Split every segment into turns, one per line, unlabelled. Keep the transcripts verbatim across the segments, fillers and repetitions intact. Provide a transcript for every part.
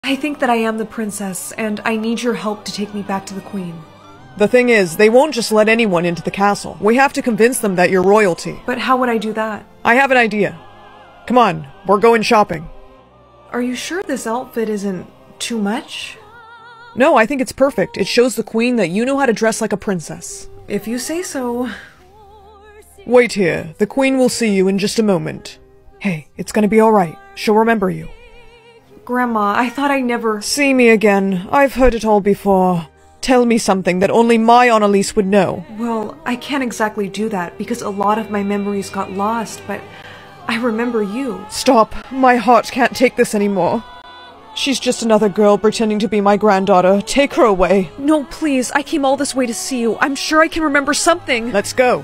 I think that I am the princess, and I need your help to take me back to the queen.
The thing is, they won't just let anyone into the castle. We have to convince them that you're royalty.
But how would I do that?
I have an idea. Come on, we're going shopping.
Are you sure this outfit isn't too much?
No, I think it's perfect. It shows the queen that you know how to dress like a princess.
If you say so.
Wait here. The queen will see you in just a moment. Hey, it's gonna be alright. She'll remember you.
Grandma, I thought I never—
See me again. I've heard it all before. Tell me something that only my Annalise would know.
Well, I can't exactly do that because a lot of my memories got lost, but I remember you.
Stop. My heart can't take this anymore. She's just another girl pretending to be my granddaughter. Take her away.
No, please. I came all this way to see you. I'm sure I can remember something.
Let's go.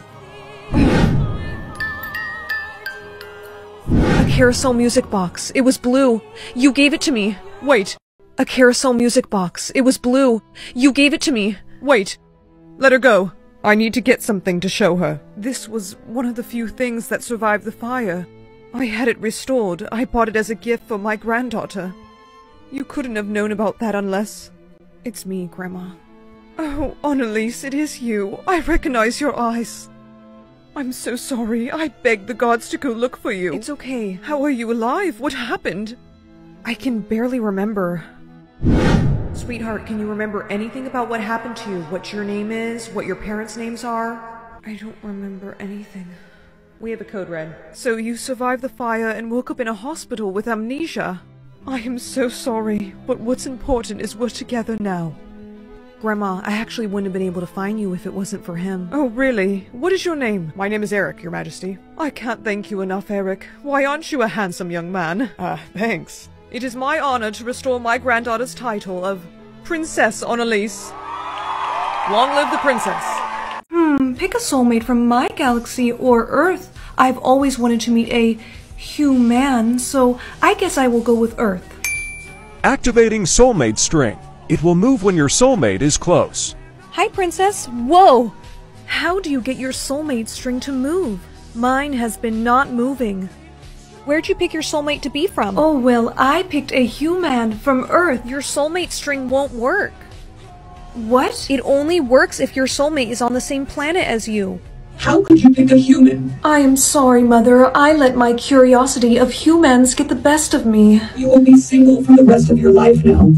A carousel music box. It was blue. You gave it to me.
Wait.
A carousel music box. It was blue. You gave it to me.
Wait. Let her go. I need to get something to show her.
This was one of the few things that survived the fire. I had it restored. I bought it as a gift for my granddaughter. You couldn't have known about that unless— It's me, Grandma. Oh, Annalise, it is you. I recognize your eyes. I'm so sorry. I begged the gods to go look for you. It's okay. How are you alive? What happened? I can barely remember. Sweetheart, can you remember anything about what happened to you? What your name is? What your parents' names are? I don't remember anything. We have a code red. So you survived the fire and woke up in a hospital with amnesia. I am so sorry, but what's important is we're together now. Grandma, I actually wouldn't have been able to find you if it wasn't for him. Oh, really? What is your name?
My name is Eric, Your Majesty.
I can't thank you enough, Eric. Why aren't you a handsome young man?
Uh, thanks.
It is my honor to restore my granddaughter's title of Princess Annalise.
Long live the princess.
Hmm, pick a soulmate from my galaxy or Earth. I've always wanted to meet a human, so I guess I will go with Earth.
Activating soulmate string. It will move when your soulmate is close.
Hi, Princess. Whoa! How do you get your soulmate string to move? Mine has been not moving. Where'd you pick your soulmate to be from? Oh, well, I picked a human from Earth. Your soulmate string won't work. What? It only works if your soulmate is on the same planet as you.
How could you pick a human?
I am sorry, Mother. I let my curiosity of humans get the best of me.
You will be single for the rest of your life now.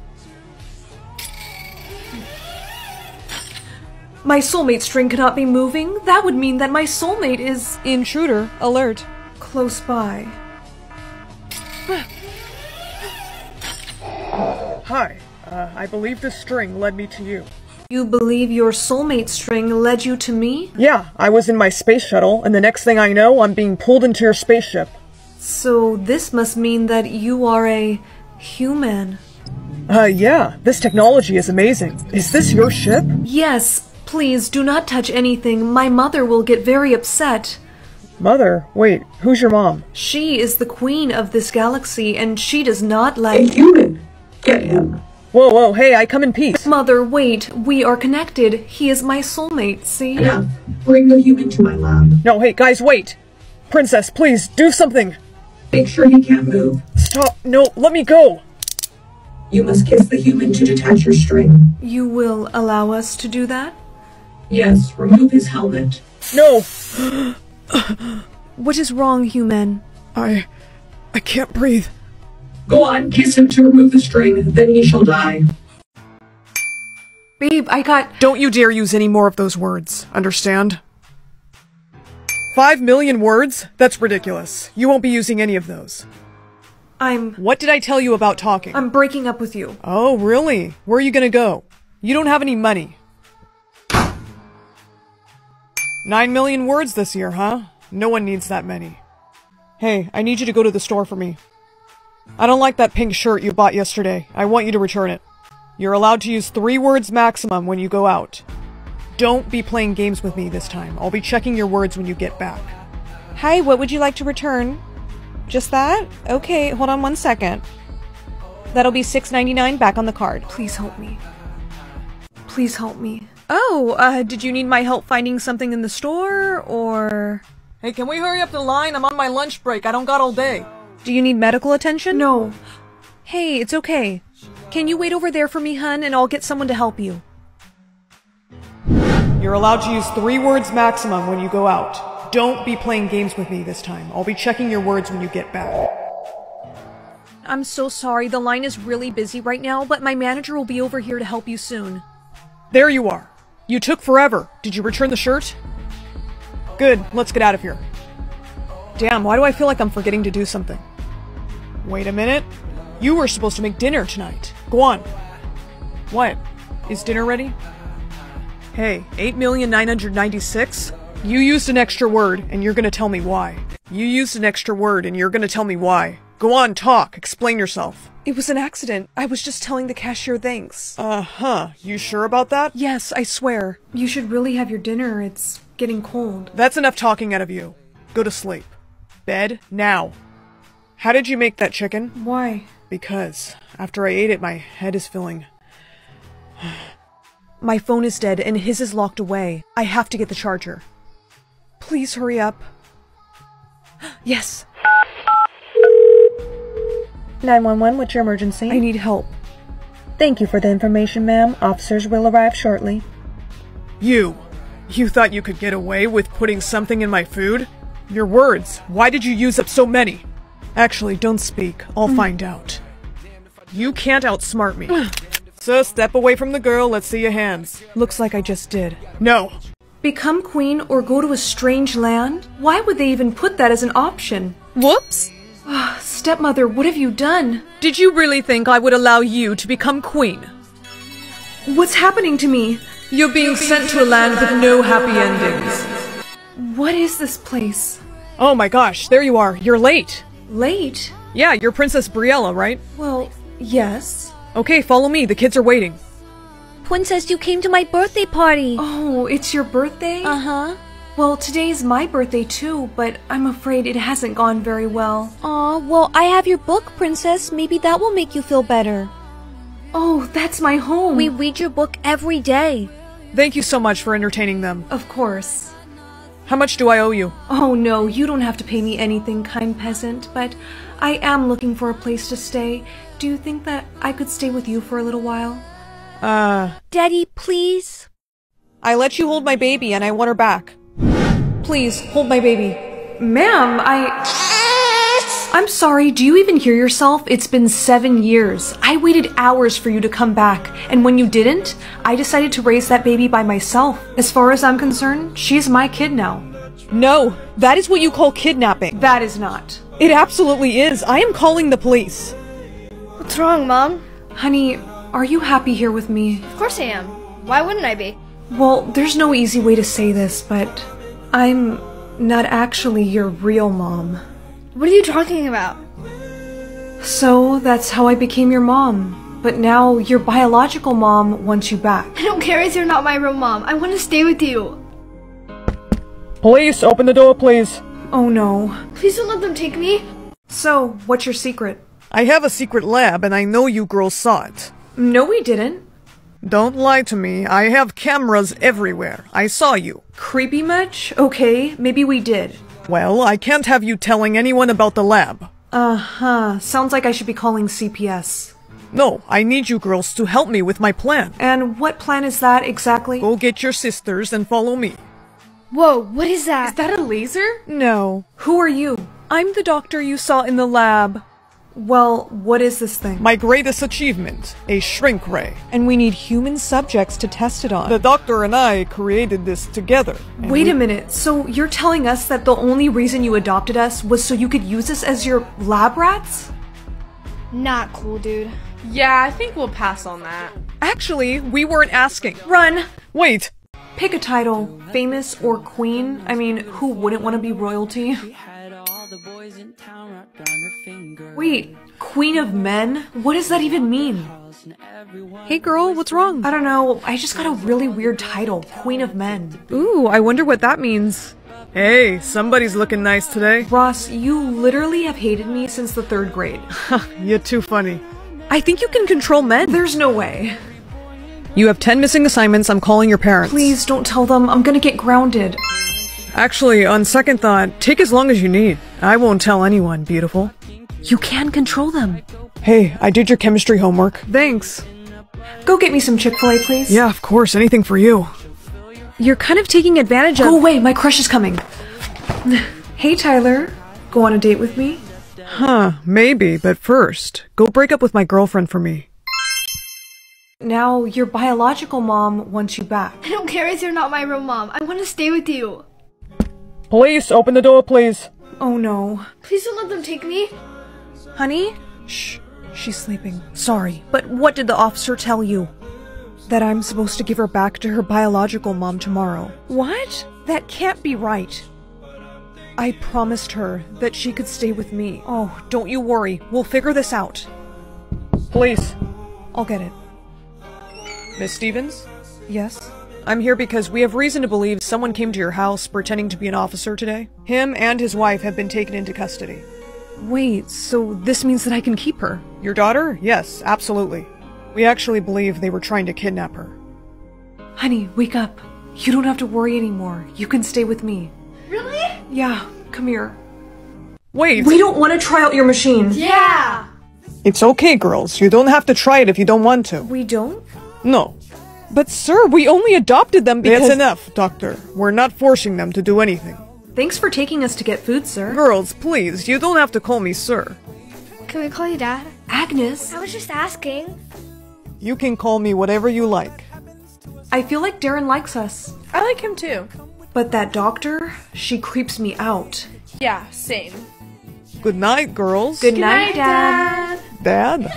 My soulmate string cannot be moving. That would mean that my soulmate is—
Intruder alert.
Close by.
Hi. Uh, I believe the string led me to you.
You believe your soulmate string led you to me?
Yeah, I was in my space shuttle, and the next thing I know, I'm being pulled into your spaceship.
So this must mean that you are a human.
Uh, yeah. This technology is amazing. Is this your ship?
Yes. Please, do not touch anything. My mother will get very upset.
Mother? Wait, who's your mom?
She is the queen of this galaxy, and she does not
A
like—
human. Get him.
Whoa, whoa, hey, I come in peace.
Mother, wait. We are connected. He is my soulmate, see?
Yeah. Bring the human to my lab.
No, hey, guys, wait. Princess, please, do something.
Make sure he can't move.
Stop. No, let me go.
You must kiss the human to detach your string.
You will allow us to do that?
Yes, remove his helmet.
No.
What is wrong, human?
I... I can't breathe.
Go on, kiss him to remove the string, then he shall die.
Babe, I got—
Don't you dare use any more of those words, understand? Five million words? That's ridiculous. You won't be using any of those.
I'm—
What did I tell you about talking?
I'm breaking up with you.
Oh, really? Where are you gonna go? You don't have any money. Nine million words this year, huh? No one needs that many. Hey, I need you to go to the store for me. I don't like that pink shirt you bought yesterday. I want you to return it. You're allowed to use three words maximum when you go out. Don't be playing games with me this time. I'll be checking your words when you get back.
Hi, what would you like to return? Just that? Okay, hold on one second. That'll be six ninety-nine back on the card. Please help me. Please help me. Oh, uh, did you need my help finding something in the store, or—
Hey, can we hurry up the line? I'm on my lunch break. I don't got all day.
Do you need medical attention? No. Hey, it's okay. Can you wait over there for me, hun, and I'll get someone to help you.
You're allowed to use three words maximum when you go out. Don't be playing games with me this time. I'll be checking your words when you get back.
I'm so sorry, the line is really busy right now, but my manager will be over here to help you soon.
There you are. You took forever. Did you return the shirt? Good, let's get out of here. Damn, why do I feel like I'm forgetting to do something? Wait a minute. You were supposed to make dinner tonight. Go on. What? Is dinner ready? Hey, eight million nine hundred ninety-six? You used an extra word, and you're gonna tell me why. You used an extra word, and you're gonna tell me why. Go on, talk. Explain yourself.
It was an accident. I was just telling the cashier thanks.
Uh-huh. You sure about that?
Yes, I swear. You should really have your dinner. It's getting cold.
That's enough talking out of you. Go to sleep. Bed, now. How did you make that chicken?
Why?
Because after I ate it, my head is filling.
My phone is dead and his is locked away. I have to get the charger. Please hurry up. Yes.
nine one one, what's your emergency?
I need help.
Thank you for the information, ma'am. Officers will arrive shortly.
You. You thought you could get away with putting something in my food? Your words. Why did you use up so many? Actually, don't speak. I'll mm. find out. You can't outsmart me. So step away from the girl. Let's see your hands.
Looks like I just did.
No.
Become queen or go to a strange land? Why would they even put that as an option? Whoops. Stepmother, what have you done?
Did you really think I would allow you to become queen?
What's happening to me?
You're being sent to a land with no happy endings.
What is this place?
Oh my gosh, there you are. You're late.
Late?
Yeah, you're Princess Briella, right?
Well, yes.
Okay, follow me. The kids are waiting.
Princess, you came to my birthday party.
Oh, it's your birthday?
Uh-huh.
Well, today's my birthday too, but I'm afraid it hasn't gone very well.
Aw, well, I have your book, Princess. Maybe that will make you feel better.
Oh, that's my home.
We read your book every day.
Thank you so much for entertaining them.
Of course.
How much do I owe you?
Oh no, you don't have to pay me anything, kind peasant, but I am looking for a place to stay. Do you think that I could stay with you for a little while?
Uh...
Daddy, please?
I let you hold my baby and I want her back. Please, hold my baby.
Ma'am, I... I'm sorry, do you even hear yourself? It's been seven years. I waited hours for you to come back, and when you didn't, I decided to raise that baby by myself. As far as I'm concerned, she's my kid now.
No, that is what you call kidnapping.
That is not.
It absolutely is. I am calling the police.
What's wrong, Mom?
Honey, are you happy here with me?
Of course I am. Why wouldn't I be?
Well, there's no easy way to say this, but I'm not actually your real mom.
What are you talking about?
So, that's how I became your mom. But now, your biological mom wants you back.
I don't care if you're not my real mom. I want to stay with you.
Police, open the door, please.
Oh no.
Please don't let them take me.
So, what's your secret?
I have a secret lab, and I know you girls saw it.
No, we didn't.
Don't lie to me. I have cameras everywhere. I saw you.
Creepy much? Okay, maybe we did.
Well, I can't have you telling anyone about the lab.
Uh-huh. Sounds like I should be calling C P S.
No, I need you girls to help me with my plan.
And what plan is that exactly?
Go get your sisters and follow me.
Whoa, what is that?
Is that a laser?
No.
Who are you?
I'm the doctor you saw in the lab.
Well, what is this thing?
My greatest achievement, a shrink ray.
And we need human subjects to test it on.
The doctor and I created this together.
Wait
we...
a minute, so you're telling us that the only reason you adopted us was so you could use us as your lab rats?
Not cool, dude.
Yeah, I think we'll pass on that.
Actually, we weren't asking.
Run!
Wait!
Pick a title, famous or queen. I mean, who wouldn't want to be royalty? Wait, Queen of Men? What does that even mean?
Hey girl, what's wrong?
I don't know, I just got a really weird title, Queen of Men.
Ooh, I wonder what that means. Hey, somebody's looking nice today.
Ross, you literally have hated me since the third grade.
You're too funny.
I think you can control men. There's no way.
You have ten missing assignments. I'm calling your parents.
Please don't tell them. I'm gonna get grounded.
Actually, on second thought, take as long as you need. I won't tell anyone, beautiful.
You can control them.
Hey, I did your chemistry homework.
Thanks. Go get me some Chick-fil-A, please.
Yeah, of course, anything for you.
You're kind of taking advantage of- Go away, my crush is coming. Hey, Tyler. Go on a date with me?
Huh, maybe, but first, go break up with my girlfriend for me.
Now, your biological mom wants you back.
I don't care if you're not my real mom. I want to stay with you.
Police, open the door, please.
Oh no.
Please don't let them take me.
Honey? Shh. She's sleeping. Sorry, but what did the officer tell you? That I'm supposed to give her back to her biological mom tomorrow. What? That can't be right. I promised her that she could stay with me. Oh, don't you worry. We'll figure this out.
Police.
I'll get it.
Miss Stevens?
Yes?
I'm here because we have reason to believe someone came to your house pretending to be an officer today. Him and his wife have been taken into custody.
Wait, so this means that I can keep her?
Your daughter? Yes, absolutely. We actually believe they were trying to kidnap her.
Honey, wake up. You don't have to worry anymore. You can stay with me.
Really?
Yeah, come here.
Wait!
We don't want to try out your machine.
Yeah!
It's okay, girls. You don't have to try it if you don't want to.
We don't?
No.
But sir, we only adopted them because-
That's enough, Doctor. We're not forcing them to do anything.
Thanks for taking us to get food, sir.
Girls, please, you don't have to call me sir.
Can we call you Dad?
Agnes!
I was just asking.
You can call me whatever you like.
I feel like Darren likes us.
I like him too.
But that doctor, she creeps me out.
Yeah, same.
Good night, girls.
Good, night, Dad.
Dad?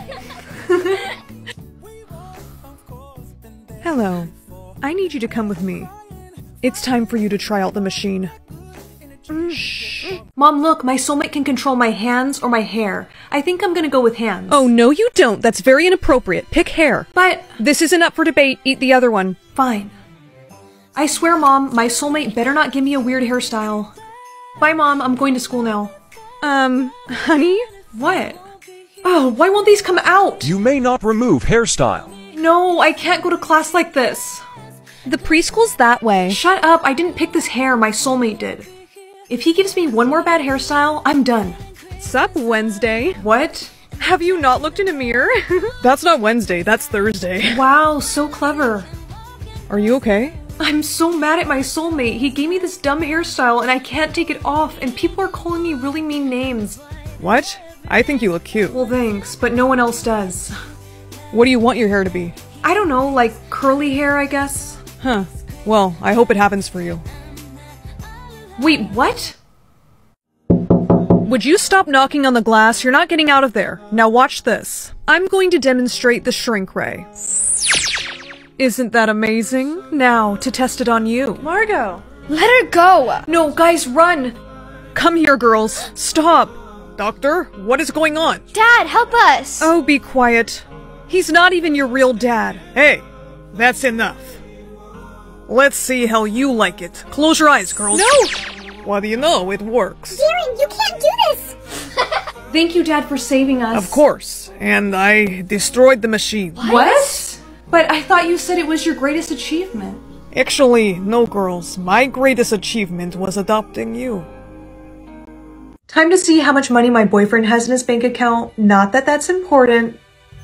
Hello. I need you to come with me. It's time for you to try out the machine. Shh. Mom, look, my soulmate can control my hands or my hair. I think I'm gonna go with hands.
Oh, no you don't. That's very inappropriate. Pick hair.
But
This isn't up for debate. Eat the other one.
fine. I swear, Mom, my soulmate better not give me a weird hairstyle. Bye, Mom. I'm going to school now.
Um, honey?
What? Oh, why won't these come out?
You may not remove hairstyle.
No, I can't go to class like this.
The preschool's that way.
Shut up. I didn't pick this hair. My soulmate did. If he gives me one more bad hairstyle, I'm done.
Sup, Wednesday?
What?
Have you not looked in a mirror?
That's not Wednesday, that's Thursday.
Wow, so clever.
Are you okay?
I'm so mad at my soulmate. He gave me this dumb hairstyle and I can't take it off, and people are calling me really mean names.
What? I think you look cute.
Well, thanks, but no one else does.
What do you want your hair to be?
I don't know, like curly hair, I guess?
Huh. Well, I hope it happens for you.
Wait, what?
Would you stop knocking on the glass? You're not getting out of there. Now watch this. I'm going to demonstrate the shrink ray. Isn't that amazing? Now, to test it on you.
Margot!
Let her go!
No, guys, run!
Come here, girls. Stop.
Doctor, what is going on?
Dad, help us!
Oh, be quiet. He's not even your real dad.
Hey, that's enough. Let's see how you like it.
Close your eyes, girls.
No!
What do you know? It works.
Darren, you can't do this!
Thank you, Dad, for saving us.
Of course. And I destroyed the machine.
What? But I thought you said it was your greatest achievement.
Actually, no, girls. My greatest achievement was adopting you.
Time to see how much money my boyfriend has in his bank account. Not that that's important.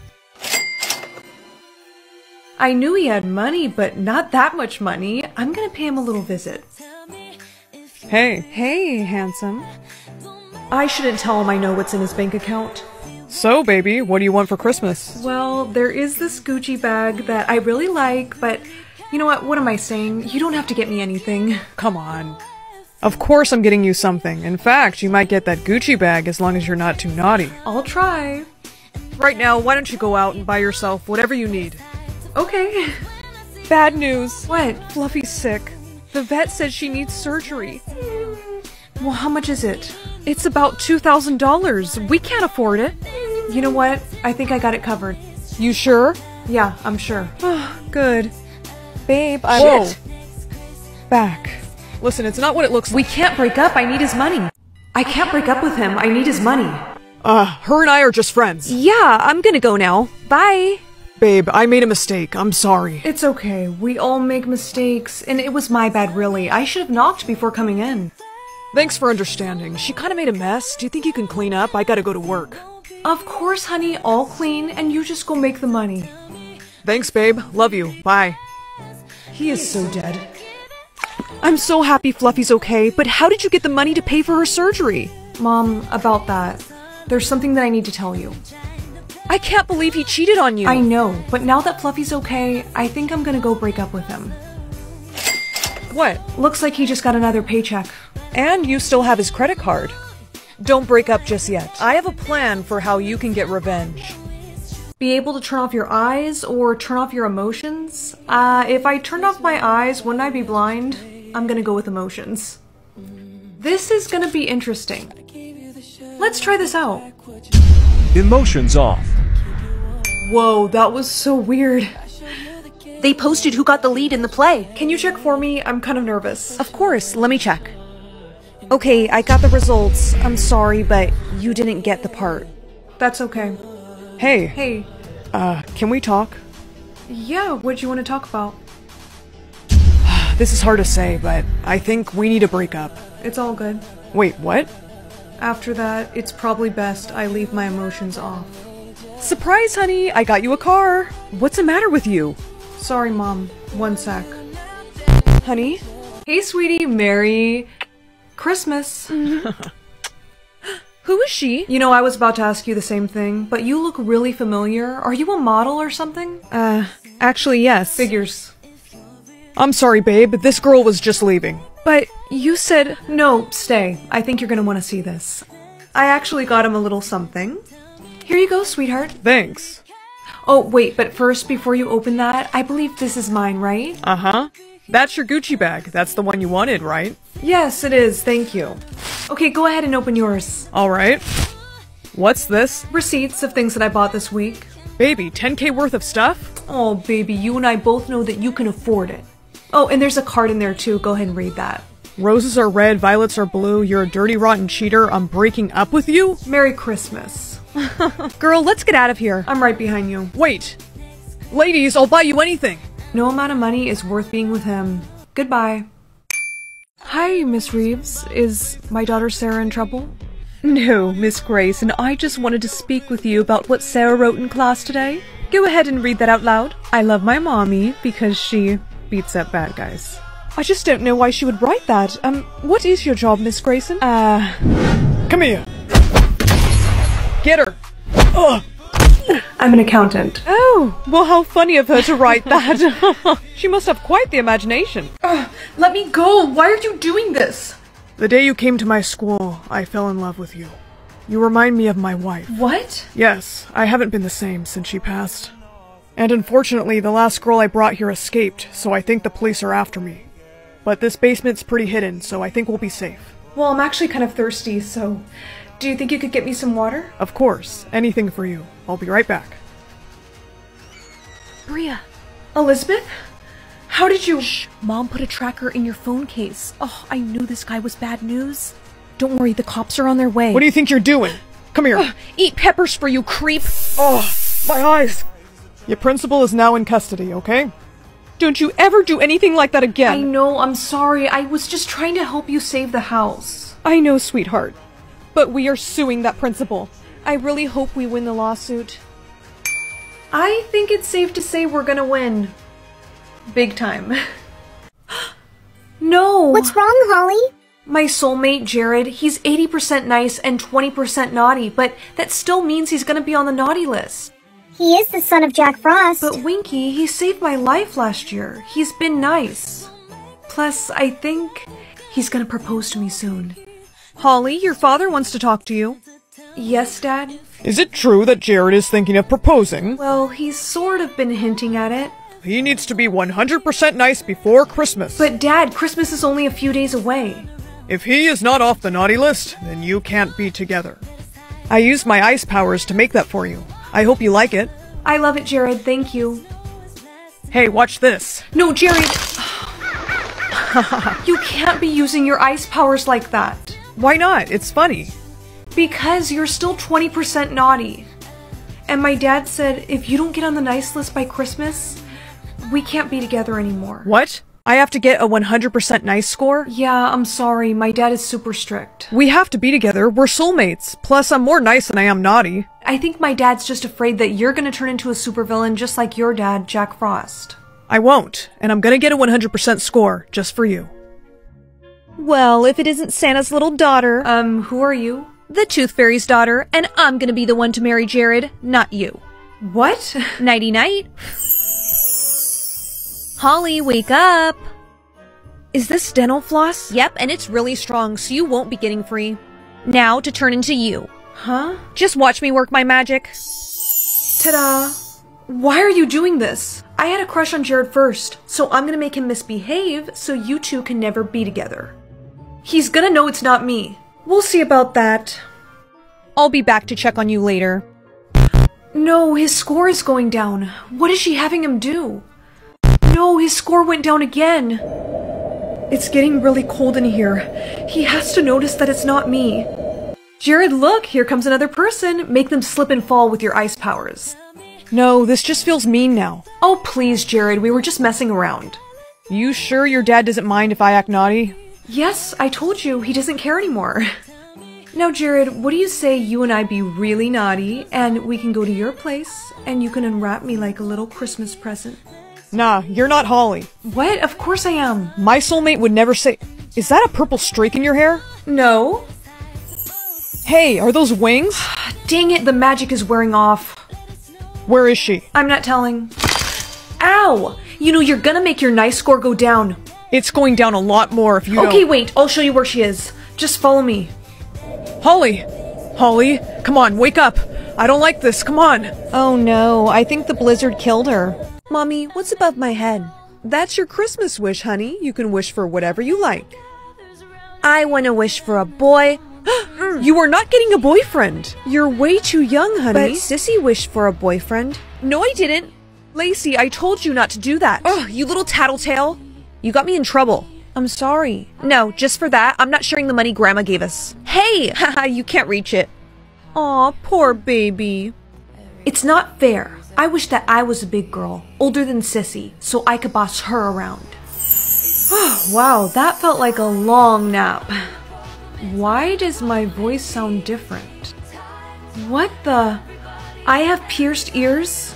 I knew he had money, but not that much money. I'm gonna pay him a little visit.
Hey.
Hey, handsome.
I shouldn't tell him I know what's in his bank account.
So, baby, what do you want for Christmas?
Well, there is this Gucci bag that I really like, but you know what? What am I saying? You don't have to get me anything.
Come on. Of course I'm getting you something. In fact, you might get that Gucci bag as long as you're not too naughty.
I'll try.
Right now, why don't you go out and buy yourself whatever you need?
Okay.
Bad news.
What?
Fluffy's sick. The vet says she needs surgery.
Well, how much is it?
It's about two thousand dollars. We can't afford it.
You know what? I think I got it covered.
You sure?
Yeah, I'm sure.
Oh, good. Babe, I'm-
Whoa!
Back.
Listen, it's not what it looks
We
like.
can't break up. I need his money. I can't break up with him. I need his money.
Uh, her and I are just friends.
Yeah, I'm gonna go now. Bye.
Babe, I made a mistake. I'm sorry.
It's okay. We all make mistakes, and it was my bad, really. I should have knocked before coming in.
Thanks for understanding. She kinda made a mess. Do you think you can clean up? I gotta go to work.
Of course, honey, I'll clean and you just go make the money.
Thanks, babe. Love you. Bye.
He is so dead.
I'm so happy Fluffy's okay, but how did you get the money to pay for her surgery?
Mom, about that, there's something that I need to tell you.
I can't believe he cheated on you.
I know, but now that Fluffy's okay, I think I'm gonna go break up with him.
What?
Looks like he just got another paycheck.
And you still have his credit card. Don't break up just yet. I have a plan for how you can get revenge.
Be able to turn off your eyes or turn off your emotions? Uh, if I turned off my eyes, wouldn't I be blind? I'm gonna go with emotions. This is gonna be interesting. Let's try this out.
Emotions off.
Whoa, that was so weird.
They posted who got the lead in the play.
Can you check for me? I'm kind of nervous.
Of course, let me check. Okay, I got the results. I'm sorry, but you didn't get the part.
That's okay.
Hey.
Hey.
Uh, can we talk?
Yeah, what do you want to talk about?
This is hard to say, but I think we need to break up.
It's all good.
Wait, what?
After that, it's probably best I leave my emotions off.
Surprise, honey! I got you a car! What's the matter with you?
Sorry, Mom. One sec.
Honey?
Hey, sweetie. Merry Christmas.
Who is she?
You know, I was about to ask you the same thing, but you look really familiar. Are you a model or something?
Uh, actually, yes.
Figures.
I'm sorry, babe, but this girl was just leaving.
But you said...
No, stay. I think you're gonna want to see this. I actually got him a little something. Here you go, sweetheart.
Thanks.
Oh, wait, but first, before you open that, I believe this is mine, right?
Uh-huh. That's your Gucci bag. That's the one you wanted, right?
Yes, it is. Thank you. Okay, go ahead and open yours.
Alright. What's this?
Receipts of things that I bought this week.
Baby, ten K worth of stuff?
Oh, baby, you and I both know that you can afford it. Oh, and there's a card in there too. Go ahead and read that.
Roses are red, violets are blue, you're a dirty rotten cheater, I'm breaking up with you?
Merry Christmas.
Girl, let's get out of here.
I'm right behind you.
Wait! Ladies, I'll buy you anything!
No amount of money is worth being with him. Goodbye. Hi, Miss Reeves. Is my daughter Sarah in trouble?
No, Miss Grace, and I just wanted to speak with you about what Sarah wrote in class today. Go ahead and read that out loud. I love my mommy because she beats up bad guys. I just don't know why she would write that. Um, what is your job, Miss Grayson? Uh...
Come here! Get her! Ugh.
I'm an accountant.
Oh, well how funny of her to write that. She must have quite the imagination.
Uh, let me go! Why are you doing this?
The day you came to my school, I fell in love with you. You remind me of my wife.
What?
Yes, I haven't been the same since she passed. And unfortunately, the last girl I brought here escaped, so I think the police are after me. But this basement's pretty hidden, so I think we'll be safe.
Well, I'm actually kind of thirsty, so... Do you think you could get me some water?
Of course. Anything for you. I'll be right back.
Bria.
Elizabeth? How did you-
Shh! Mom put a tracker in your phone case. Oh, I knew this guy was bad news. Don't worry, the cops are on their way.
What do you think you're doing? Come here.
Uh, eat peppers for you, creep!
Oh, my eyes! Your principal is now in custody, okay?
Don't you ever do anything like that again!
I know, I'm sorry. I was just trying to help you save the house.
I know, sweetheart. But we are suing that principal. I really hope we win the lawsuit.
I think it's safe to say we're gonna win. Big time. No!
What's wrong, Holly?
My soulmate, Jared, he's eighty percent nice and twenty percent naughty, but that still means he's gonna be on the naughty list.
He is the son of Jack Frost.
But Winky, he saved my life last year. He's been nice. Plus, I think he's gonna propose to me soon.
Holly, your father wants to talk to you.
Yes, Dad?
Is it true that Jared is thinking of proposing?
Well, he's sort of been hinting at it.
He needs to be one hundred percent nice before Christmas.
But Dad, Christmas is only a few days away.
If he is not off the naughty list, then you can't be together. I used my ice powers to make that for you. I hope you like it.
I love it, Jared. Thank you.
Hey, watch this.
No, Jared! You can't be using your ice powers like that.
Why not? It's funny.
Because you're still twenty percent naughty. And my dad said if you don't get on the nice list by Christmas, we can't be together anymore.
What? I have to get a one hundred percent nice score?
Yeah, I'm sorry. My dad is super strict.
We have to be together. We're soulmates. Plus, I'm more nice than I am naughty.
I think my dad's just afraid that you're gonna turn into a supervillain just like your dad, Jack Frost.
I won't, and I'm gonna get a one hundred percent score, just for you.
Well, if it isn't Santa's little daughter.
Um, who are you?
The Tooth Fairy's daughter, and I'm gonna be the one to marry Jared, not you.
What?
Nighty-night. Holly, wake up!
Is this dental floss?
Yep, and it's really strong, so you won't be getting free. Now to turn into you.
Huh?
Just watch me work my magic.
Ta-da! Why are you doing this? I had a crush on Jared first, so I'm gonna make him misbehave so you two can never be together. He's gonna know it's not me. We'll see about that.
I'll be back to check on you later.
No, his score is going down. What is she having him do? No, his score went down again. It's getting really cold in here. He has to notice that it's not me. Jared, look, here comes another person. Make them slip and fall with your ice powers.
No, this just feels mean now.
Oh, please, Jared, we were just messing around.
You sure your dad doesn't mind if I act naughty?
Yes, I told you, he doesn't care anymore. Now, Jared, what do you say you and I be really naughty, and we can go to your place, and you can unwrap me like a little Christmas present?
Nah, you're not Holly.
What? Of course I am.
My soulmate would never say— Is that a purple streak in your hair?
No.
Hey, are those wings?
Dang it, the magic is wearing off.
Where is she?
I'm not telling. Ow! You know, you're gonna make your nice score go down.
It's going down a lot more if you
Okay,
don't-
wait, I'll show you where she is. Just follow me.
Holly! Holly, come on, wake up! I don't like this, come on!
Oh no, I think the blizzard killed her. Mommy, what's above my head?
That's your Christmas wish, honey. You can wish for whatever you like.
I want to wish for a boy.
You are not getting a boyfriend. You're way too young, honey.
But Sissy wished for a boyfriend.
No, I didn't. Lacey, I told you not to do that.
Ugh, you little tattletale. You got me in trouble.
I'm sorry.
No, just for that, I'm not sharing the money Grandma gave us. Hey! Haha, you can't reach it.
Aw, poor baby.
It's not fair. I wish that I was a big girl, older than Sissy, so I could boss her around. Wow, that felt like a long nap. Why does my voice sound different? What the? I have pierced ears?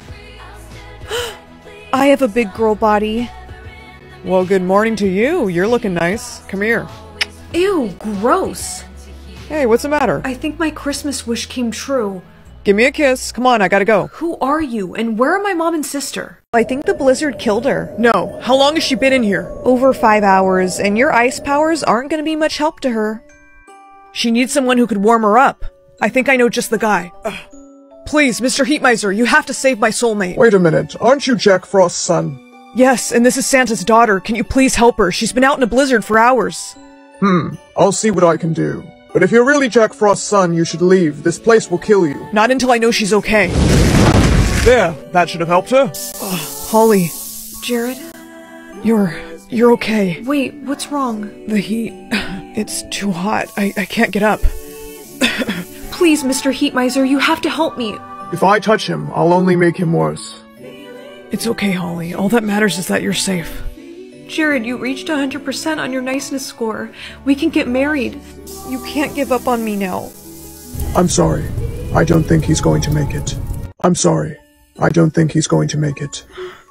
I have a big girl body.
Well, good morning to you. You're looking nice. Come here.
Ew, gross.
Hey, what's the matter?
I think my Christmas wish came true.
Give me a kiss. Come on, I gotta go.
Who are you, and where are my mom and sister?
I think the blizzard killed her.
No. How long has she been in here?
Over five hours, and your ice powers aren't gonna be much help to her.
She needs someone who could warm her up. I think I know just the guy. Ugh. Please, Mister Heatmiser, you have to save my soulmate.
Wait a minute. Aren't you Jack Frost's son?
Yes, and this is Santa's daughter. Can you please help her? She's been out in a blizzard for hours.
Hmm. I'll see what I can do. But if you're really Jack Frost's son, you should leave. This place will kill you.
Not until I know she's okay.
There, that should have helped her.
Oh, Holly.
Jared?
You're... you're okay.
Wait, what's wrong?
The heat... it's too hot. I, I can't get up.
Please, Mister Heatmiser, you have to help me.
If I touch him, I'll only make him worse.
It's okay, Holly. All that matters is that you're safe.
Jared, you reached one hundred percent on your niceness score. We can get married.
You can't give up on me now.
I'm sorry. I don't think he's going to make it. I'm sorry. I don't think he's going to make it.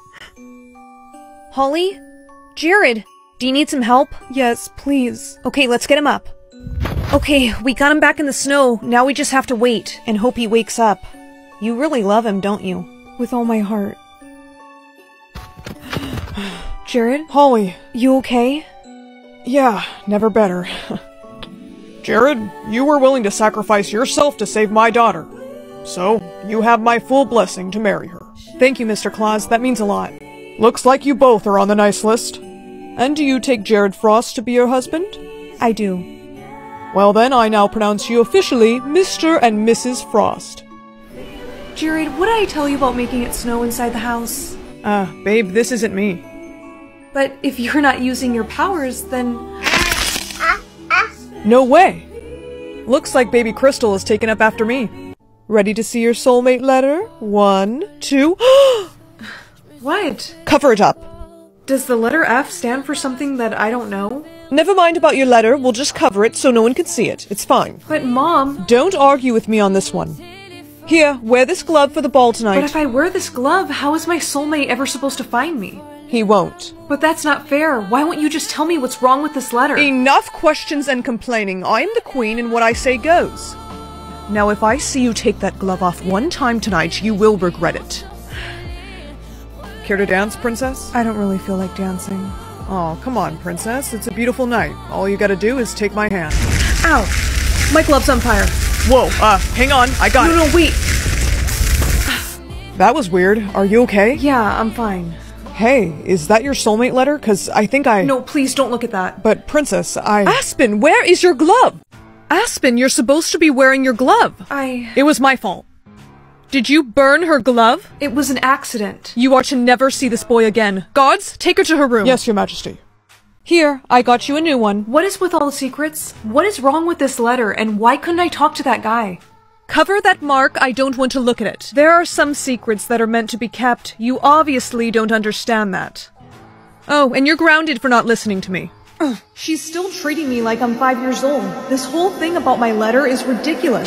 Holly? Jared, do you need some help?
Yes, please.
Okay, let's get him up. Okay, we got him back in the snow. Now we just have to wait and hope he wakes up. You really love him, don't you?
With all my heart. Jared?
Holly.
You okay?
Yeah, never better. Jared, you were willing to sacrifice yourself to save my daughter. So, you have my full blessing to marry her. Thank you, Mister Claus. That means a lot. Looks like you both are on the nice list. And do you take Jared Frost to be your husband?
I do.
Well then, I now pronounce you officially Mister and Missus Frost.
Jared, what did I tell you about making it snow inside the house?
Ah, uh, babe, this isn't me.
But if you're not using your powers, then...
No way! Looks like baby Crystal is taken up after me. Ready to see your soulmate letter? One, two...
What?
Cover it up.
Does the letter F stand for something that I don't know?
Never mind about your letter, we'll just cover it so no one can see it. It's fine.
But Mom...
Don't argue with me on this one. Here, wear this glove for the ball tonight.
But if I wear this glove, how is my soulmate ever supposed to find me?
He won't.
But that's not fair. Why won't you just tell me what's wrong with this letter?
Enough questions and complaining. I am the queen and what I say goes. Now if I see you take that glove off one time tonight, you will regret it. Care to dance, princess?
I don't really feel like dancing.
Oh, come on, princess. It's a beautiful night. All you gotta do is take my hand.
Ow! My glove's on fire.
Whoa, uh, hang on. I got
no,
it.
No, no, wait.
That was weird. Are you okay?
Yeah, I'm fine.
Hey, is that your soulmate letter? Cause I think I-
No, please don't look at that.
But princess, I- Aspen, where is your glove? Aspen, you're supposed to be wearing your glove.
I-
It was my fault. Did you burn her glove?
It was an accident.
You are to never see this boy again. Guards, take her to her room. Yes, your majesty. Here, I got you a new one.
What is with all the secrets? What is wrong with this letter, and why couldn't I talk to that guy?
Cover that mark, I don't want to look at it. There are some secrets that are meant to be kept. You obviously don't understand that. Oh, and you're grounded for not listening to me.
Ugh, she's still treating me like I'm five years old. This whole thing about my letter is ridiculous.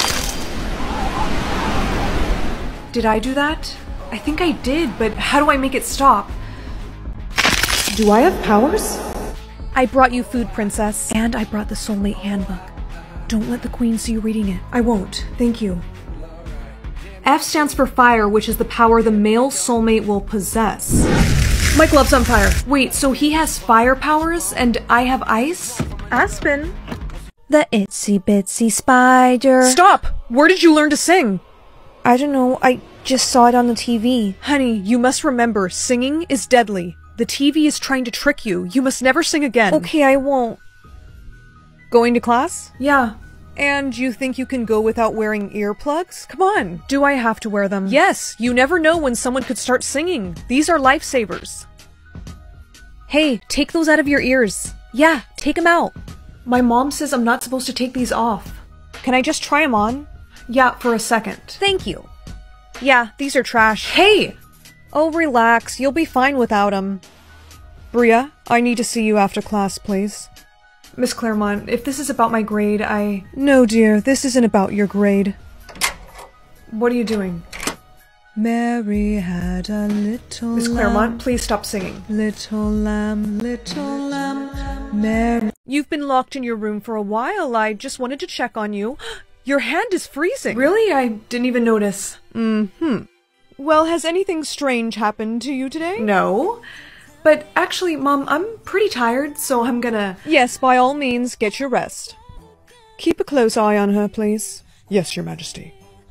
Did I do that? I think I did, but how do I make it stop? Do I have powers?
I brought you food, princess. And I brought the soulmate handbook. Don't let the queen see you reading it.
I won't. Thank you. F stands for fire, which is the power the male soulmate will possess. My glove's on fire. Wait, so he has fire powers and I have ice?
Aspen.
The itsy bitsy spider.
Stop! Where did you learn to sing?
I don't know. I just saw it on the T V.
Honey, you must remember, singing is deadly. The T V is trying to trick you. You must never sing again.
Okay, I won't.
Going to class?
Yeah.
And you think you can go without wearing earplugs? Come on. Do I have to wear them? Yes. You never know when someone could start singing. These are lifesavers.
Hey, take those out of your ears. Yeah, take them out.
My mom says I'm not supposed to take these off.
Can I just try them on?
Yeah, for a second.
Thank you. Yeah, these are trash.
Hey!
Oh, relax. You'll be fine without them. Bria, I need to see you after class, please.
Miss Claremont, if this is about my grade, I...
No, dear. This isn't about your grade.
What are you doing?
Mary had a little
Miss Claremont, please stop singing.
Little lamb, little lamb, Mary... You've been locked in your room for a while. I just wanted to check on you. Your hand is freezing.
Really? I didn't even notice.
Mm-hmm. Well, has anything strange happened to you today?
No. But actually, Mom, I'm pretty tired, so I'm gonna...
Yes, by all means, get your rest. Keep a close eye on her, please. Yes, Your Majesty.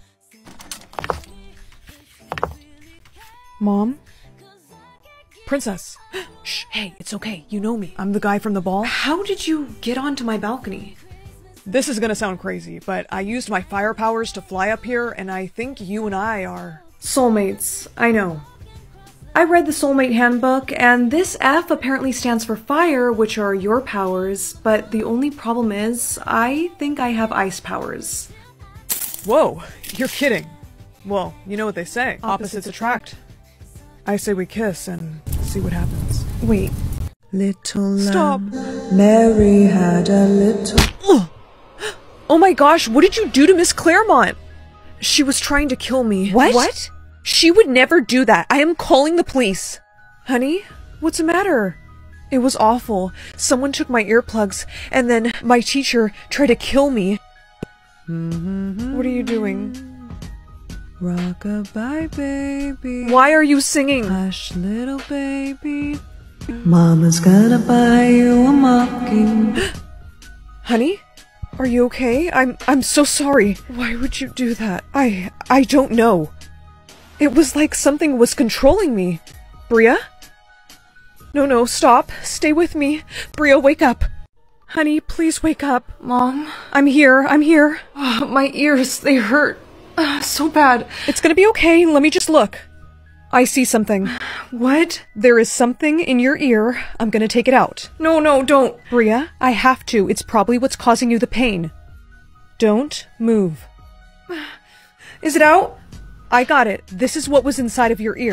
Mom? Princess. Shh, hey, it's okay. You know me. I'm the guy from the ball.
How did you get onto my balcony?
This is gonna sound crazy, but I used my fire powers to fly up here, and I think you and I are...
Soulmates, I know. I read the Soulmate Handbook, and this F apparently stands for fire, which are your powers, but the only problem is, I think I have ice powers.
Whoa, you're kidding. Well, you know what they say, opposites,
Opposites
attract. I say we kiss and see what happens.
Wait.
Little
Stop.
lamb, Mary had a little...
Ugh. Oh my gosh, what did you do to Miss Claremont? She was trying to kill me.
What?
What? She would never do that. I am calling the police. Honey, what's the matter? It was awful. Someone took my earplugs, and then my teacher tried to kill me.
Mm-hmm.
What are you doing?
Rock-a-bye, baby.
Why are you singing?
Hush, little baby. Mama's gonna buy you a mocking.
Honey? Are you okay? I'm I'm so sorry. Why would you do that? I I don't know. It was like something was controlling me. Bria? No, no, stop. Stay with me. Bria, wake up. Honey, please wake up.
Mom?
I'm here. I'm here.
Oh, my ears, they hurt. Uh, so bad.
It's gonna be okay. Let me just look. I see something.
What?
There is something in your ear. I'm gonna take it out.
No, no, don't.
Bria, I have to. It's probably what's causing you the pain. Don't move.
Is it out?
I got it. This is what was inside of your ear.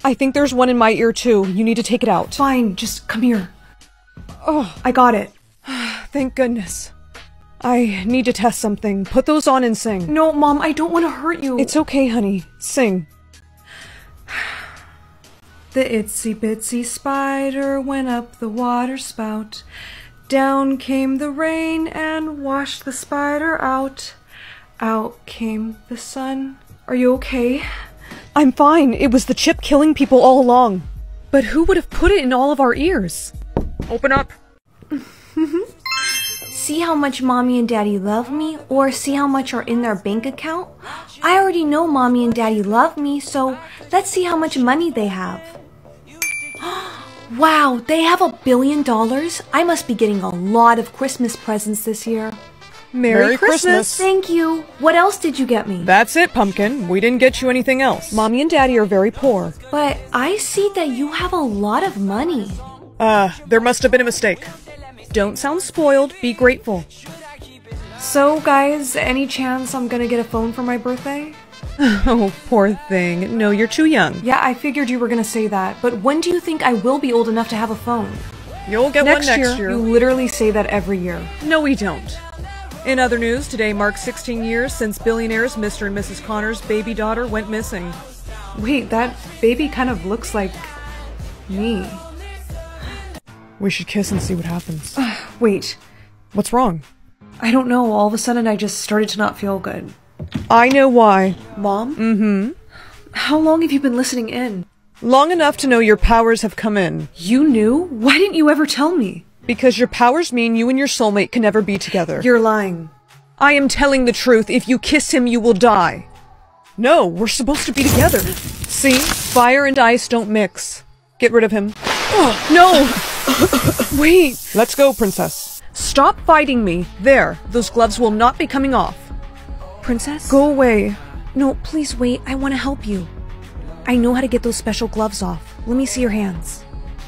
I think there's one in my ear too. You need to take it out.
Fine, just come here.
Oh,
I got it.
thank goodness. I need to test something. Put those on and sing.
No, Mom, I don't want to hurt you.
It's okay, honey. Sing.
The itsy bitsy spider went up the water spout. Down came the rain and washed the spider out. Out came the sun. Are you okay?
I'm fine. It was the chip killing people all along.
But who would have put it in all of our ears?
Open up.
See how much Mommy and Daddy love me, or see how much are in their bank account? I already know Mommy and Daddy love me, so let's see how much money they have. Wow, they have a billion dollars? I must be getting a lot of Christmas presents this year.
Merry, Merry Christmas. Christmas!
Thank you. What else did you get me?
That's it, Pumpkin. We didn't get you anything else. Mommy and Daddy are very poor.
But I see that you have a lot of money.
Uh, there must have been a mistake. Don't sound spoiled. Be grateful.
So, guys, any chance I'm gonna get a phone for my birthday?
Oh, poor thing. No, you're too young.
Yeah, I figured you were gonna say that, but when do you think I will be old enough to have a phone?
You'll get
next
one next
year.
year.
You literally say that every year.
No, we don't. In other news, today marks sixteen years since billionaires Mister and Missus Connor's baby daughter went missing.
Wait, that baby kind of looks like me.
We should kiss and see what happens.
Wait.
What's wrong?
I don't know. All of a sudden, I just started to not feel good.
I know why.
Mom?
Mm-hmm.
How long have you been listening in?
Long enough to know your powers have come in.
You knew? Why didn't you ever tell me?
Because your powers mean you and your soulmate can never be together.
You're lying.
I am telling the truth. If you kiss him, you will die. No, we're supposed to be together. See? Fire and ice don't mix. Get rid of him. Oh, no! Wait! Let's go, Princess. Stop fighting me. There. Those gloves will not be coming off.
Princess?
Go away.
No, please wait. I want to help you. I know how to get those special gloves off. Let me see your hands.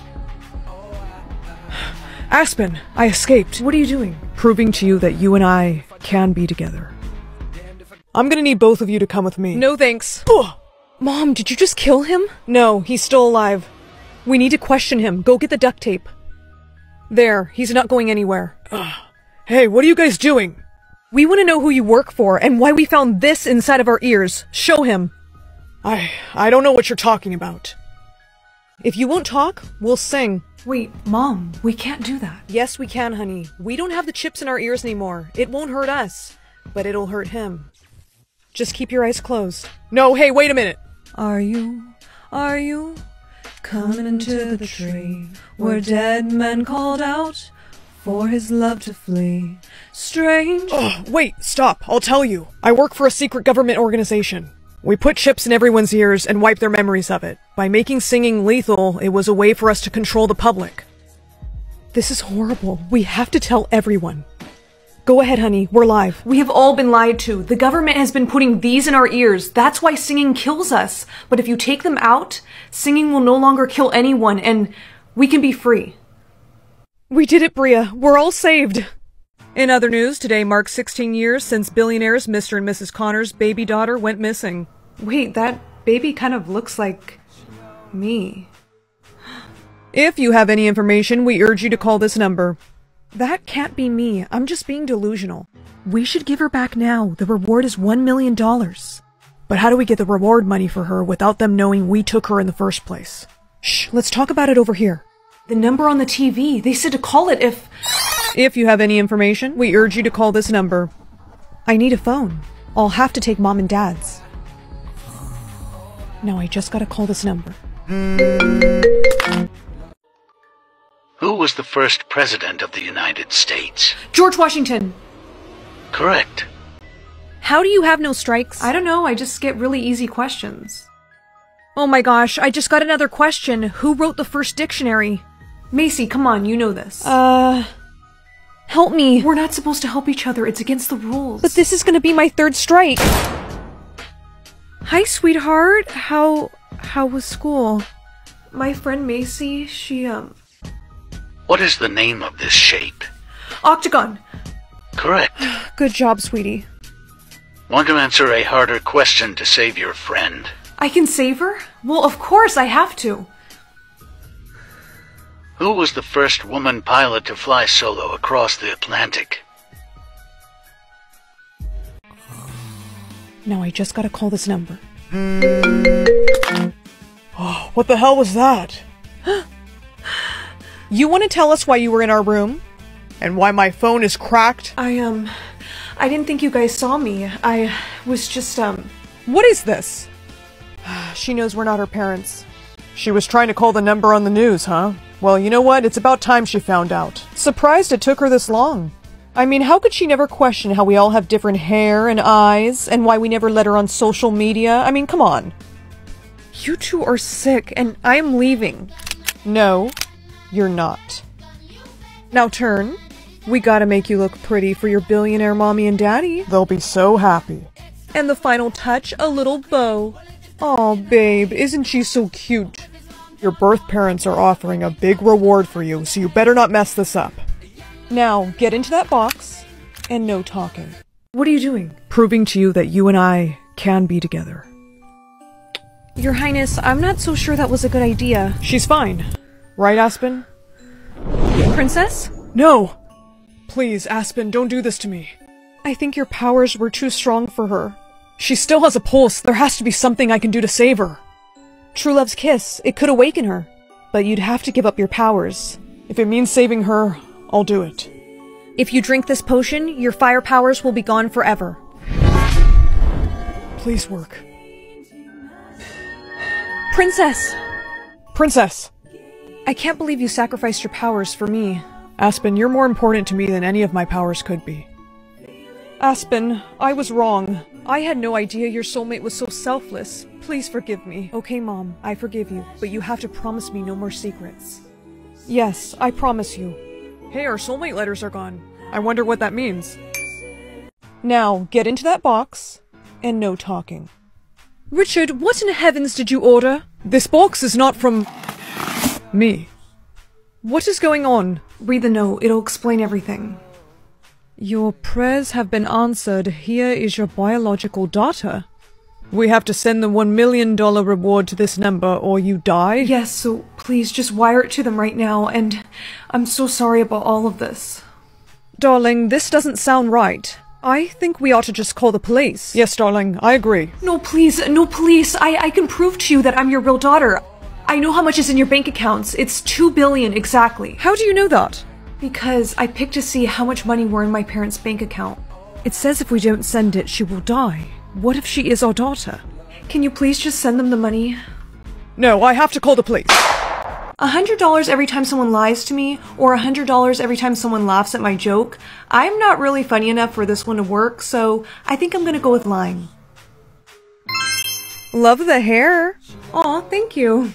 Aspen, I escaped.
What are you doing?
Proving to you that you and I can be together. I'm gonna need both of you to come with me. No thanks.
Mom, did you just kill him?
No, he's still alive. We need to question him. Go get the duct tape. There, he's not going anywhere. Ugh. Hey, what are you guys doing? We want to know who you work for and why we found this inside of our ears. Show him. I... I don't know what you're talking about. If you won't talk, we'll sing.
Wait, Mom, we can't do that.
Yes, we can, honey. We don't have the chips in our ears anymore. It won't hurt us, but it'll hurt him. Just keep your eyes closed. No, hey, wait a minute.
Are you, are you coming into the tree where dead men called out for his love to flee? Strange.
Oh, wait, stop. I'll tell you. I work for a secret government organization. We put chips in everyone's ears and wipe their memories of it. By making singing lethal, it was a way for us to control the public. This is horrible. We have to tell everyone. Go ahead, honey. We're live.
We have all been lied to. The government has been putting these in our ears. That's why singing kills us. But if you take them out, singing will no longer kill anyone, and we can be free.
We did it, Bria. We're all saved. In other news, today marks sixteen years since billionaires Mister and Missus Connor's baby daughter went missing.
Wait, that baby kind of looks like me.
If you have any information, we urge you to call this number. That can't be me. I'm just being delusional. We should give her back now. The reward is one million dollars. But how do we get the reward money for her without them knowing we took her in the first place? Shh, let's talk about it over here.
The number on the T V. They said to call it if...
If you have any information, we urge you to call this number. I need a phone. I'll have to take Mom and Dad's. Now I just gotta call this number.
Who was the first president of the United States?
George Washington.
Correct.
How do you have no strikes?
I don't know, I just get really easy questions.
Oh my gosh, I just got another question. Who wrote the first dictionary?
Macy, come on, you know this.
Uh... Help me.
We're not supposed to help each other. It's against the rules.
But this is gonna be my third strike. Hi, sweetheart. How... how was school?
My friend Macy, she, um...
What is the name of this shape?
Octagon.
Correct.
Good job, sweetie.
Want to answer a harder question to save your friend?
I can save her? Well, of course I have to.
Who was the first woman pilot to fly solo across the Atlantic?
Now I just gotta call this number.
Oh, what the hell was that? You want to tell us why you were in our room? And why my phone is cracked?
I, um... I didn't think you guys saw me. I was just, um...
What is this? She knows we're not her parents. She was trying to call the number on the news, huh? Well, you know what? It's about time she found out. Surprised it took her this long. I mean, how could she never question how we all have different hair and eyes, and why we never let her on social media? I mean, come on.
You two are sick, and I'm leaving.
No, you're not. Now turn. We gotta make you look pretty for your billionaire mommy and daddy. They'll be so happy.
And the final touch, a little bow.
Aw, babe, isn't she so cute? Your birth parents are offering a big reward for you, so you better not mess this up. Now, get into that box, and no talking.
What are you doing?
Proving to you that you and I can be together.
Your Highness, I'm not so sure that was a good idea.
She's fine. Right, Aspen?
Princess?
No! Please, Aspen, don't do this to me.
I think your powers were too strong for her.
She still has a pulse. There has to be something I can do to save her.
True Love's kiss. It could awaken her. But you'd have to give up your powers.
If it means saving her, I'll do it.
If you drink this potion, your fire powers will be gone forever.
Please work.
Princess!
Princess!
I can't believe you sacrificed your powers for me.
Aspen, you're more important to me than any of my powers could be.
Aspen, I was wrong. I had no idea your soulmate was so selfless. Please forgive me.
Okay, Mom, I forgive you, but you have to promise me no more secrets.
Yes, I promise you.
Hey, our soulmate letters are gone. I wonder what that means. Now, get into that box, and no talking.
Richard, what in heavens did you order?
This box is not from... me.
What is going on?
Read the note, it'll explain everything.
Your prayers have been answered. Here is your biological daughter.
We have to send the one million dollar reward to this number or you die?
Yes, so please just wire it to them right now, and I'm so sorry about all of this.
Darling, this doesn't sound right. I think we ought to just call the police.
Yes, darling, I agree.
No, please, no, police. I, I can prove to you that I'm your real daughter. I know how much is in your bank accounts. It's two billion exactly.
How do you know that?
Because I picked to see how much money were in my parents' bank account.
It says if we don't send it, she will die. What if she is our daughter?
Can you please just send them the money?
No, I have to call the police.
A hundred dollars every time someone lies to me, or a hundred dollars every time someone laughs at my joke. I'm not really funny enough for this one to work, so I think I'm gonna go with lying.
Love the hair.
Aw, thank you.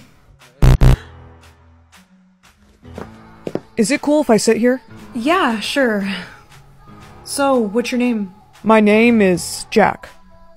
Is it cool if I sit here?
Yeah, sure. So, what's your name?
My name is Jack.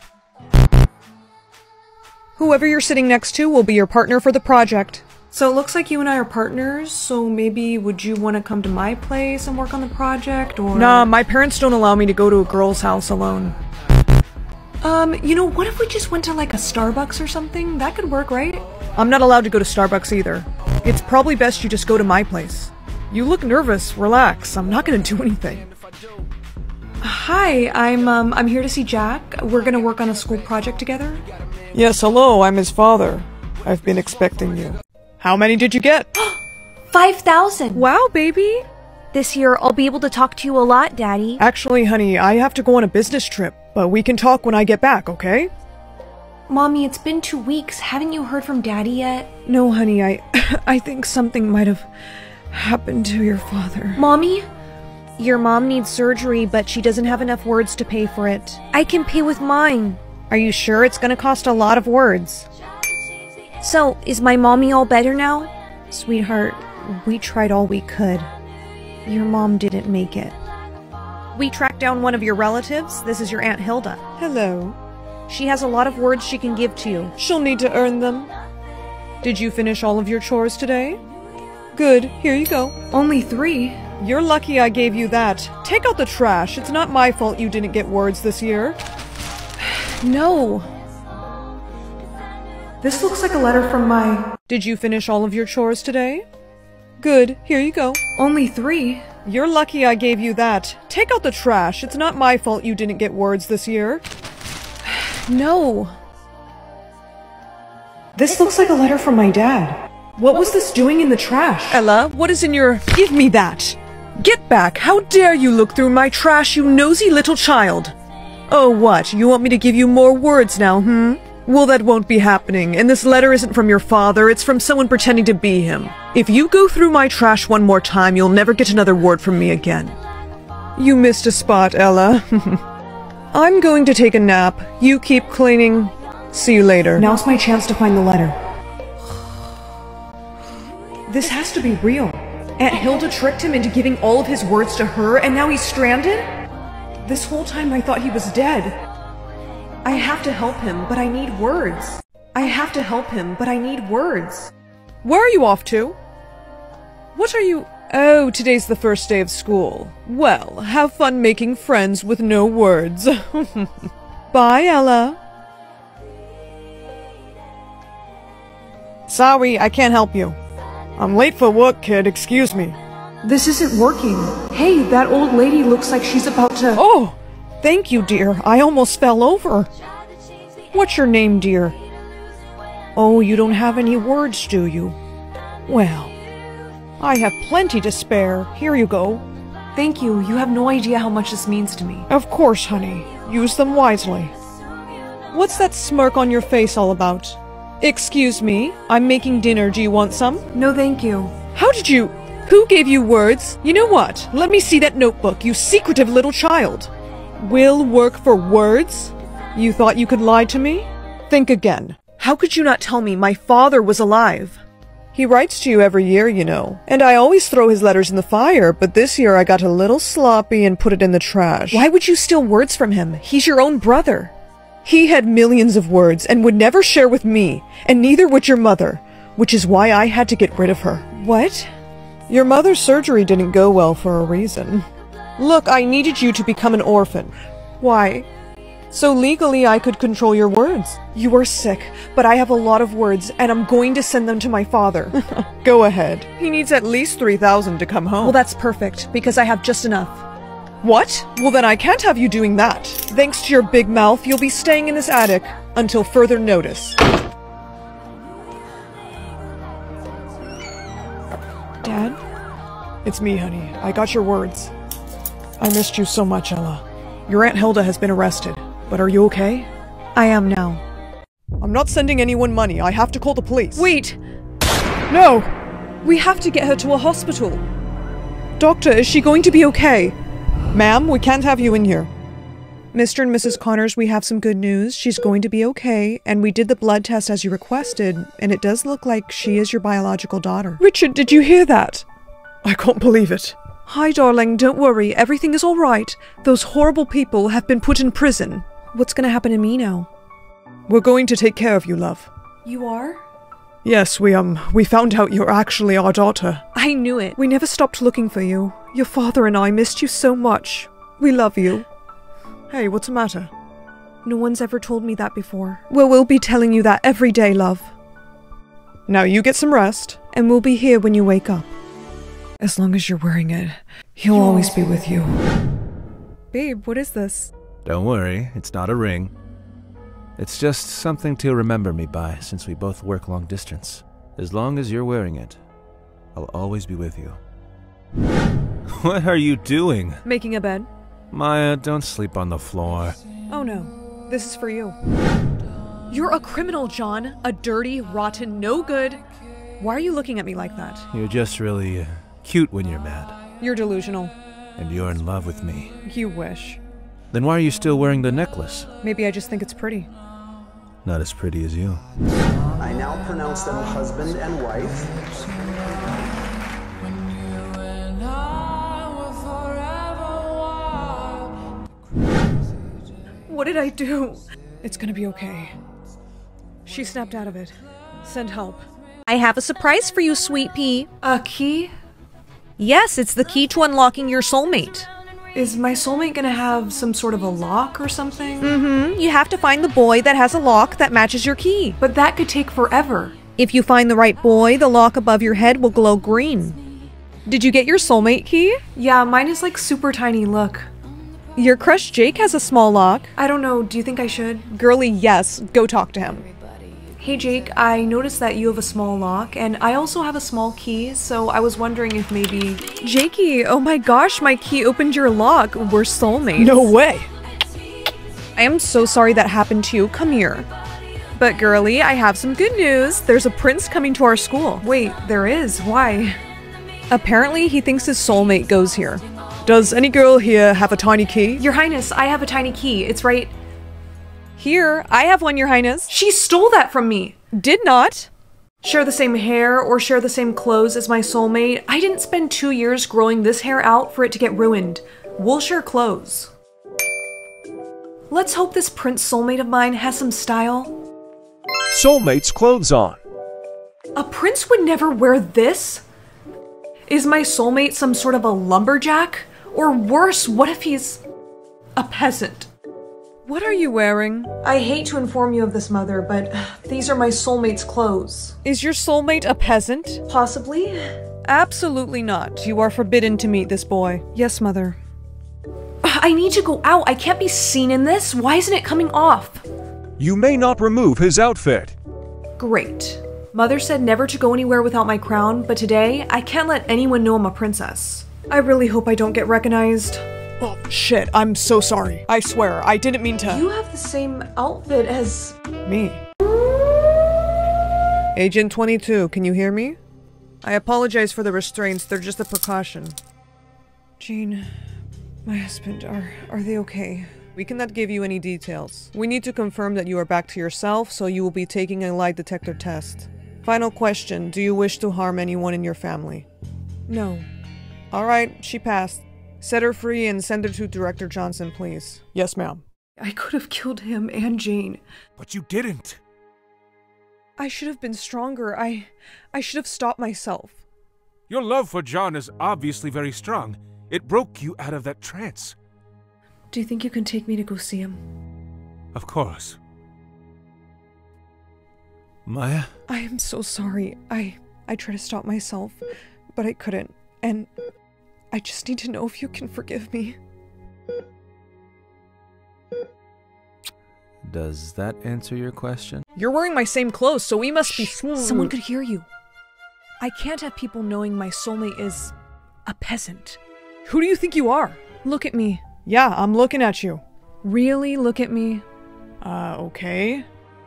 Whoever you're sitting next to will be your partner for the project.
So it looks like you and I are partners, so maybe would you want to come to my place and work on the project, or...
Nah, my parents don't allow me to go to a girl's house alone.
Um, you know, what if we just went to like a Starbucks or something? That could work, right?
I'm not allowed to go to Starbucks either. It's probably best you just go to my place. You look nervous. Relax. I'm not gonna do anything.
Hi, I'm, um, I'm here to see Jack. We're gonna work on a school project together.
Yes, hello, I'm his father. I've been expecting you. How many did you get?
Five thousand!
Wow, baby!
This year, I'll be able to talk to you a lot, Daddy.
Actually, honey, I have to go on a business trip, but we can talk when I get back, okay?
Mommy, it's been two weeks. Haven't you heard from Daddy yet?
No, honey, I... I think something might have happened to your father.
Mommy?
Your mom needs surgery, but she doesn't have enough words to pay for it.
I can pay with mine.
Are you sure? It's gonna cost a lot of words.
So, is my mommy all better now?
Sweetheart, we tried all we could. Your mom didn't make it. We tracked down one of your relatives. This is your Aunt Hilda.
Hello.
She has a lot of words she can give to you.
She'll need to earn them. Did you finish all of your chores today? Good, here you go.
Only three?
You're lucky I gave you that. Take out the trash. It's not my fault you didn't get words this year.
No. This looks like a letter from my...
Did you finish all of your chores today? Good, here you go.
Only three?
You're lucky I gave you that. Take out the trash. It's not my fault you didn't get words this year.
No. This looks like a letter from my dad. What was this doing in the trash?
Ella, what is in your... Give me that! Get back! How dare you look through my trash, you nosy little child! Oh, what? You want me to give you more words now, hmm? Well, that won't be happening, and this letter isn't from your father, it's from someone pretending to be him. If you go through my trash one more time, you'll never get another word from me again. You missed a spot, Ella. I'm going to take a nap. You keep cleaning. See you later.
Now's my chance to find the letter. This has to be real. Aunt Hilda tricked him into giving all of his words to her, and now he's stranded? This whole time I thought he was dead. I have to help him, but I need words. I have to help him, but I need words.
Where are you off to? What are you... Oh, today's the first day of school. Well, have fun making friends with no words. Bye, Ella. Sorry, I can't help you. I'm late for work, kid. Excuse me.
This isn't working. Hey, that old lady looks like she's about to...
Oh! Thank you, dear. I almost fell over. What's your name, dear? Oh, you don't have any words, do you? Well, I have plenty to spare. Here you go.
Thank you. You have no idea how much this means to me.
Of course, honey. Use them wisely. What's that smirk on your face all about? Excuse me, I'm making dinner. Do you want some?
No, thank you.
How did you... Who gave you words? You know what? Let me see that notebook, you secretive little child. Will work for words? You thought you could lie to me? Think again. How could you not tell me my father was alive? He writes to you every year, you know. And I always throw his letters in the fire, but this year I got a little sloppy and put it in the trash. Why would you steal words from him? He's your own brother. He had millions of words and would never share with me, and neither would your mother, which is why I had to get rid of her. What? Your mother's surgery didn't go well for a reason. Look, I needed you to become an orphan. Why? So legally I could control your words. You are sick, but I have a lot of words, and I'm going to send them to my father. Go ahead. He needs at least three thousand to come home. Well, that's perfect, because I have just enough. What? Well, then I can't have you doing that. Thanks to your big mouth, you'll be staying in this attic until further notice. Dad? It's me, honey. I got your words. I missed you so much, Ella. Your Aunt Hilda has been arrested, but are you okay?
I am now.
I'm not sending anyone money. I have to call the police.
Wait!
No! We have to get her to a hospital. Doctor, is she going to be okay? Ma'am, we can't have you in here. Mister and Missus Connors, we have some good news. She's going to be okay, and we did the blood test as you requested, and it does look like she is your biological daughter. Richard, did you hear that? I can't believe it. Hi, darling, don't worry. Everything is all right. Those horrible people have been put in prison. What's gonna happen to me now? We're going to take care of you, love.
You are?
Yes, we, um, we found out you're actually our daughter.
I knew it.
We never stopped looking for you. Your father and I missed you so much. We love you. Hey, what's the matter?
No one's ever told me that before.
Well, we'll be telling you that every day, love. Now you get some rest, and we'll be here when you wake up. As long as you're wearing it, he'll always be with you. Babe, what is this?
Don't worry, it's not a ring. It's just something to remember me by, since we both work long distance. As long as you're wearing it, I'll always be with you. What are you doing?
Making a bed.
Maya, don't sleep on the floor.
Oh no, this is for you.
You're a criminal, John. A dirty, rotten, no good.
Why are you looking at me like that?
You're just really uh, cute when you're mad.
You're delusional.
And you're in love with me.
You wish.
Then why are you still wearing the necklace?
Maybe I just think it's pretty.
Not as pretty as you.
I now pronounce them husband and wife.
What did I do? It's gonna be okay. She snapped out of it. Send help.
I have a surprise for you, sweet pea.
A key?
Yes, it's the key to unlocking your soulmate.
Is my soulmate gonna have some sort of a lock or something?
Mm-hmm. You have to find the boy that has a lock that matches your key.
But that could take forever.
If you find the right boy, the lock above your head will glow green. Did you get your soulmate key?
Yeah, mine is like super tiny, look.
Your crush Jake has a small lock.
I don't know, do you think I should?
Girly, yes. Go talk to him.
Hey Jake, I noticed that you have a small lock, and I also have a small key, so I was wondering if maybe...
Jakey, oh my gosh, my key opened your lock. We're soulmates.
No way!
I am so sorry that happened to you. Come here. But girly, I have some good news. There's a prince coming to our school.
Wait, there is? Why?
Apparently, he thinks his soulmate goes here.
Does any girl here have a tiny key?
Your Highness, I have a tiny key. It's right...
Here, I have one, Your Highness.
She stole that from me!
Did not.
Share the same hair or share the same clothes as my soulmate. I didn't spend two years growing this hair out for it to get ruined. We'll share clothes. Let's hope this prince soulmate of mine has some style.
Soulmate's clothes on.
A prince would never wear this? Is my soulmate some sort of a lumberjack? Or worse, what if he's a peasant?
What are you wearing?
I hate to inform you of this, Mother, but these are my soulmate's clothes.
Is your soulmate a peasant?
Possibly.
Absolutely not. You are forbidden to meet this boy. Yes, Mother.
I need to go out. I can't be seen in this. Why isn't it coming off?
You may not remove his outfit.
Great. Mother said never to go anywhere without my crown, but today I can't let anyone know I'm a princess. I really hope I don't get recognized.
Oh, shit, I'm so sorry. I swear, I didn't mean to-
You have the same outfit as...
me.
Agent twenty-two, can you hear me? I apologize for the restraints, they're just a precaution. Jean, my husband, are, are they okay? We cannot give you any details. We need to confirm that you are back to yourself, so you will be taking a lie detector test. Final question, do you wish to harm anyone in your family?
No.
Alright, she passed. Set her free and send her to Director Johnson, please.
Yes, ma'am.
I could have killed him and Jane.
But you didn't.
I should have been stronger. I... I should have stopped myself.
Your love for John is obviously very strong. It broke you out of that trance.
Do you think you can take me to go see him?
Of course. Maya?
I am so sorry. I... I tried to stop myself, but I couldn't. And... I just need to know if you can forgive me.
Does that answer your question?
You're wearing my same clothes, so we must be smooth.
Someone could hear you.
I can't have people knowing my soulmate is... a peasant. Who do you think you are?
Look at me.
Yeah, I'm looking at you.
Really? Look at me?
Uh, okay.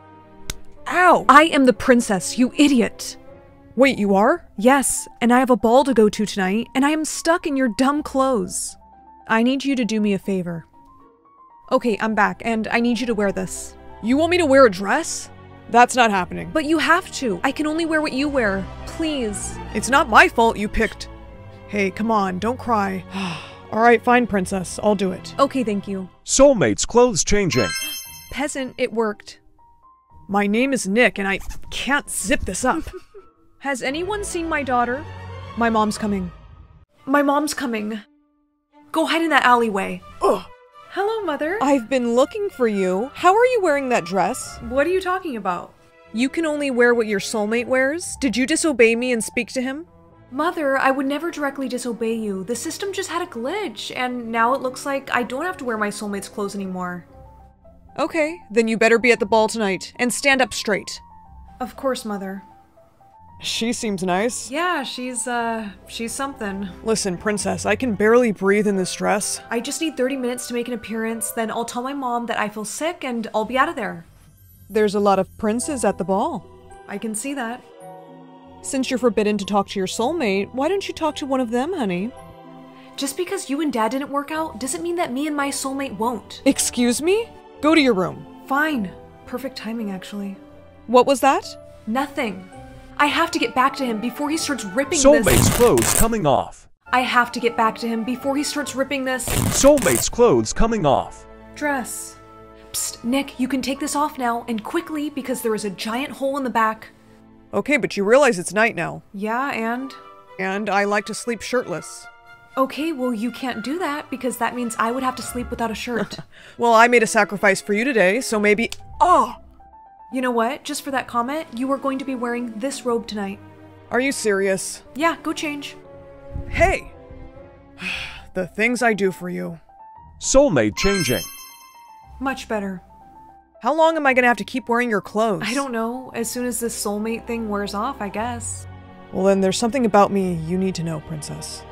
Ow!
I am the princess, you idiot!
Wait, you are?
Yes, and I have a ball to go to tonight, and I am stuck in your dumb clothes.
I need you to do me a favor. Okay, I'm back, and I need you to wear this.
You want me to wear a dress? That's not happening.
But you have to. I can only wear what you wear. Please.
It's not my fault you picked. Hey, come on, don't cry. Alright, fine, princess. I'll do it.
Okay, thank you.
Soulmate's clothes changing.
Peasant, it worked.
My name is Nick, and I can't zip this up.
Has anyone seen my daughter?
My mom's coming.
My mom's coming. Go hide in that alleyway.
Ugh.
Hello, Mother.
I've been looking for you. How are you wearing that dress?
What are you talking about?
You can only wear what your soulmate wears? Did you disobey me and speak to him?
Mother, I would never directly disobey you. The system just had a glitch, and now it looks like I don't have to wear my soulmate's clothes anymore.
Okay, then you better be at the ball tonight, and stand up straight.
Of course, Mother.
She seems nice.
Yeah, she's, uh, she's something.
Listen, princess, I can barely breathe in this dress.
I just need thirty minutes to make an appearance, then I'll tell my mom that I feel sick and I'll be out of there.
There's a lot of princes at the ball.
I can see that.
Since you're forbidden to talk to your soulmate, why don't you talk to one of them, honey?
Just because you and Dad didn't work out doesn't mean that me and my soulmate won't.
Excuse me? Go to your room.
Fine. Perfect timing, actually.
What was that?
Nothing. I have to get back to him before he starts ripping
Soulmate's
this-
Soulmate's clothes coming off.
I have to get back to him before he starts ripping this-
Soulmate's clothes coming off.
Dress. Psst, Nick, you can take this off now, and quickly, because there is a giant hole in the back.
Okay, but you realize it's night now.
Yeah, and?
And I like to sleep shirtless.
Okay, well you can't do that because that means I would have to sleep without a shirt.
Well, I made a sacrifice for you today, so maybe... Oh!
You know what? Just for that comment, you are going to be wearing this robe tonight.
Are you serious?
Yeah, go change.
Hey! The things I do for you.
Soulmate changing.
Much better.
How long am I gonna have to keep wearing your clothes?
I don't know. As soon as this soulmate thing wears off, I guess.
Well then, there's something about me you need to know, Princess.